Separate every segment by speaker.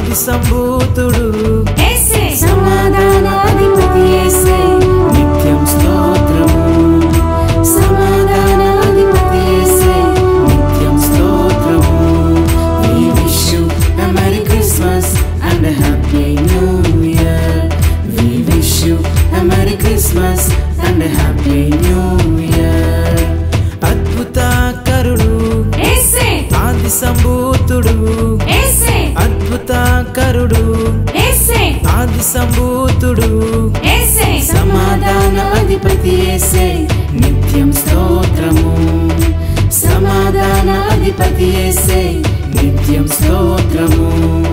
Speaker 1: ఆది సంభూతుడు
Speaker 2: యేసే సమాధానాధిపతి యేసే
Speaker 1: నిత్యం స్తోత్రము
Speaker 2: సమాధానాధిపతి యేసే
Speaker 1: నిత్యం స్తోత్రము We wish you a Merry Christmas and a Happy New Year We wish you a Merry Christmas and a Happy New Year అద్భుతకరుడు
Speaker 2: యేసే
Speaker 1: ఆది సంభూతుడు
Speaker 2: యేసే
Speaker 1: అద్భుతకరుడు
Speaker 2: యేసే
Speaker 1: ఆది సంభూతుడు
Speaker 2: యేసే
Speaker 1: సమాధానాధిపతి యేసే నిత్యం స్తోత్రము సమాధానాధిపతి యేసే నిత్యం స్తోత్రము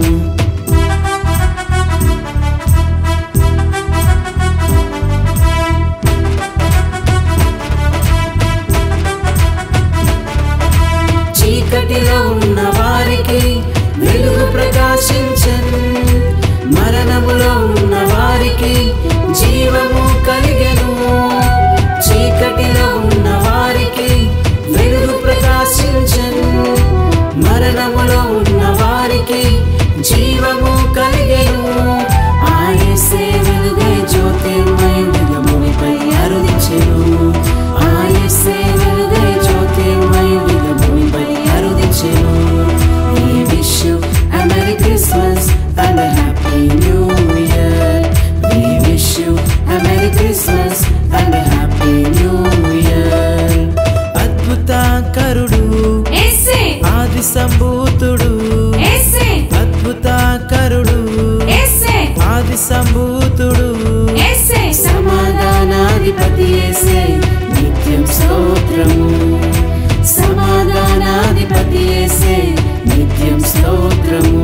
Speaker 1: చీకటిలో ఉన్న వారికి వెలుగు ప్రకాశించెను మరణములో ఉన్న వారికి జీవము కలిగెను చీకటిలో ఉన్న వారికి వెలుగు ప్రకాశించెను మరణములో ఉన్న వారికి జీవము కలిగెను ఆ యేసే వెలుగై జ్యోతిర్మయుడిగా భూమిపై అరుదించెను ఆ యేసే వెలుగై జ్యోతిర్మయుడిగా భూమిపై అరుదించెను We wish you a Merry Christmas and a Happy New Year We wish you a Merry Christmas and a Happy New Year అద్భుతకరుడు
Speaker 2: యేసే
Speaker 1: ఆది సంభూతుడు
Speaker 2: యేసే
Speaker 1: అద్భుతకరుడు
Speaker 2: యేసే
Speaker 1: ఆది సంభూతుడు
Speaker 2: యేసే
Speaker 1: సమాధానాధిపతి యేసే నిత్యం స్తోత్రము సమాధానాధిపతి యేసే నిత్యం స్తోత్రము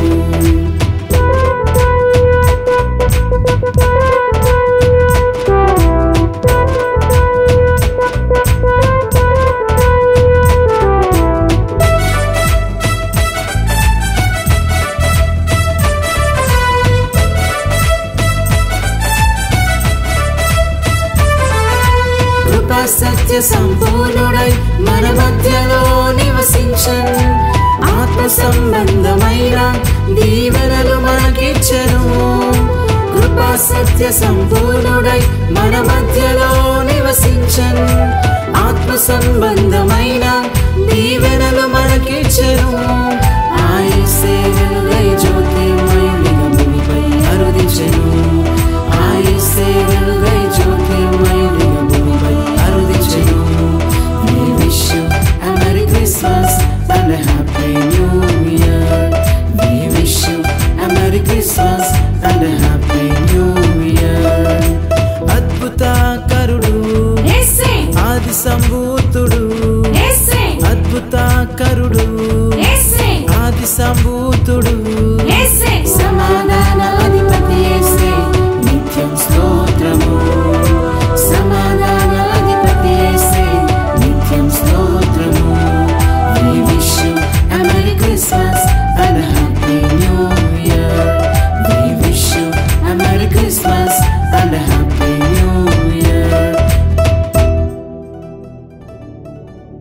Speaker 1: కృపా సత్య సంపూర్ణుడై మన మధ్యలో నివసించను ఆత్మ సంబంధమైన దీవెనలు మనకిచ్చెను కృపా సత్య సంపూర్ణుడై మన మధ్యలో నివసించను ఆత్మ సంబంధమైన దీవెనలు మనకిచ్చెను